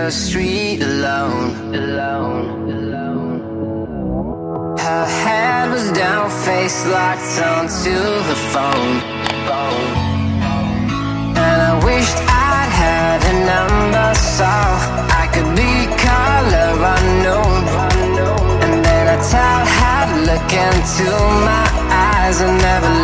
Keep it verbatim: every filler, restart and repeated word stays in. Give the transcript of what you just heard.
the street alone. Alone, alone. Her head was down, face locked onto the phone. And I wished I'd had a number so I could be color unknown. And then I tell her to look into my eyes and never